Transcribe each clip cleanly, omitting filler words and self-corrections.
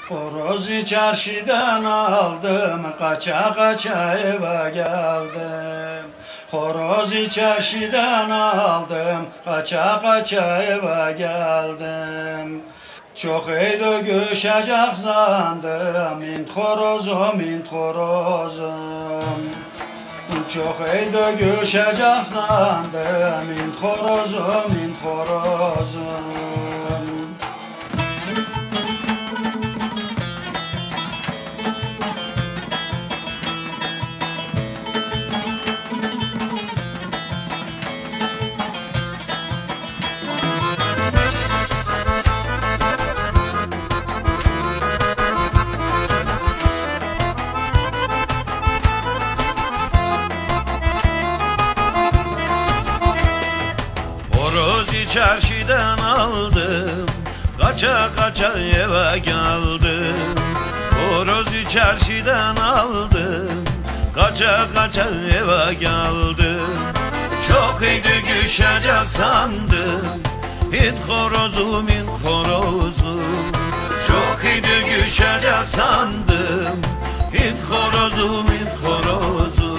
Horozu çarşıdan aldım, kaça kaça eve geldim. Horozu çarşıdan aldım, kaça kaça eve geldim. Çok eydi göşecek zandım, int horozum, int horozum. Çok eydi göşecek zandım, int horozum, int horozum. Çarşıdan aldım, kaça kaça eve geldim. Horozu çarşıdan aldım, kaça kaça eve geldim. Çok iyiydi düşecek sandım, int horozum, int horozum. Çok iyiydi düşecek sandım, int horozum, int horozum.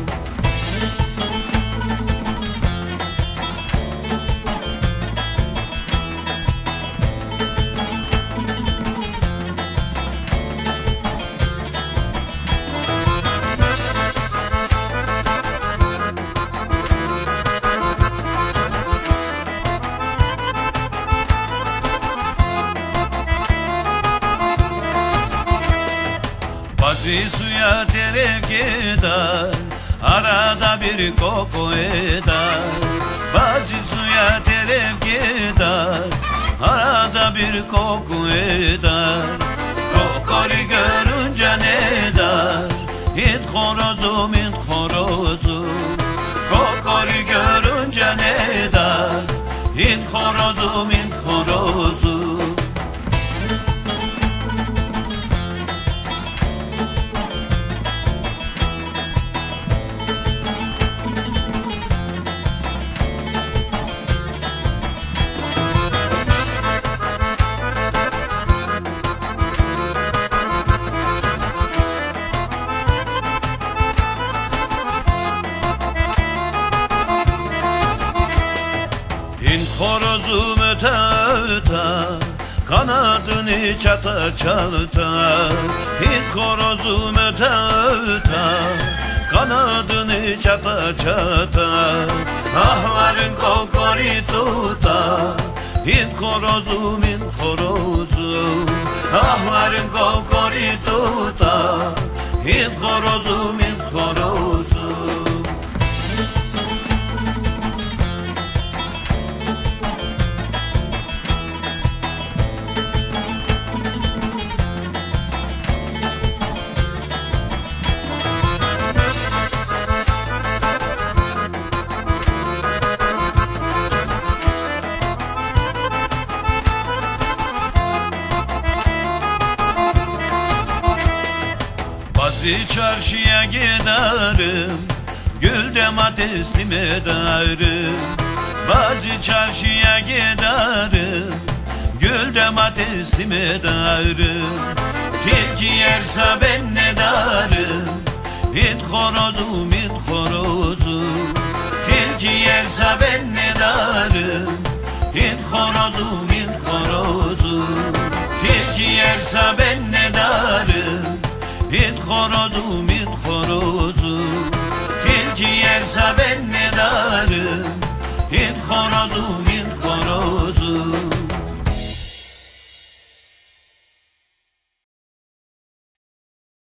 Bazı suya terek eder, arada bir koku eder. Bazı suya terek eder, arada bir koku eder. Kokoru görünce ne der? Int horozum, int horozum. Kokoru görünce ne der? Int horozum, int horozum. Horozum öte öte, kanadını çata çata. Hint horozum öte öte, kanadını çata çata. Ahların kokori tuta, Hint horozum, Hint horozum. Ahların kokori tuta, Hint horozum, Hint horozum. Bazı çarşıya giderim, gül domateslim ederim. Bazı çarşıya giderim, gül domateslim ederim. Tilki yerse ben ne derim? Int horozum, int horozum. Tilki yerse ben ne derim? Int horozum, int horozum. Tilki yerse ben ne derim? Int horozum, int horozum. Tilki yerse ben ne derim? Int horozum, int horozum.